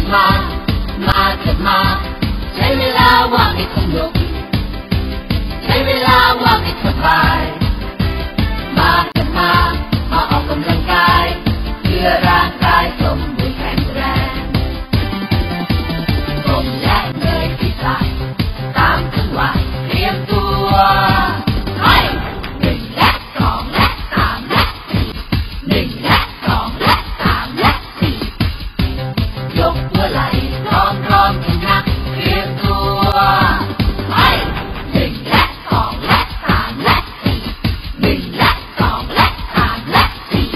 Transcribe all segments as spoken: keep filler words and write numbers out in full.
มามาเถิดมาใช้เวลาว่างให้สนุกใช้เวลาว่างให้สบายมาเถิดมามาออกกำลังกายเพื่อร่างกายสมบูรณ์แข็งแรงก้มและเงยศีรษะตามจังหวะเตรียมตัวให้หนึ่งและสองและสามและสี่หนึ่งและสองและสามและสี่ยกหัวไหล่พร้อมพร้อมกันนะเตรียมตัวให้หนึ่งและสองและสามและสี่หนึ่งและสองและสามและสี่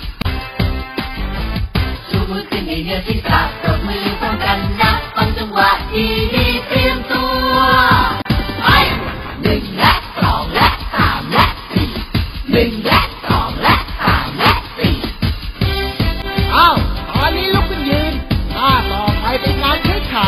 ชูมือขึ้นให้เหนือศีรษะปรบมือพร้อมกันนะฟังจังหวะดีดีเตรียมตัวให้หนึ่งและสองและสามและสี่หนึ่งและสองและสามและสี่อ้าวตอนนี้ลุกขึ้นยืนท่าต่อไปเป็นการใช้ขา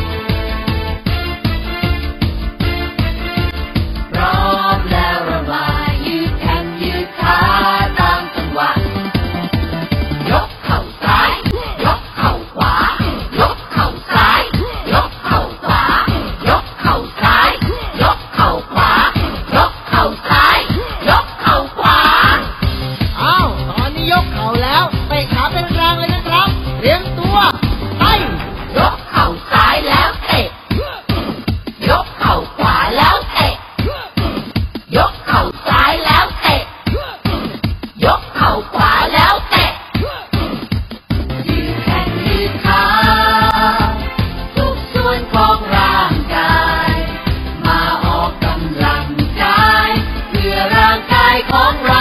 พร้อมแล้วระบายยืดแขนยืดขาตามจังหวะยกเข่าซ้ายยกเข่าขวายกเข่าซ้ายยกเข่าขวายกเข่าซ้ายยกเข่าขวายกเข่าซ้ายยกเข่าขวาอ้าวตอนนี้ยกเข่าแล้วเตะขาเป็นแรงเลยนะครับเตรียมตัวไปยกเข่าซ้ายแล้วเตะยกเข่าขวาแล้วเตะยกเข่าซ้ายแล้วเตะยกเข่าขวาแล้วเตะยืดแขนยืดขาทุกส่วนของร่างกายมาออกกำลังกายเพื่อร่างกายของเรา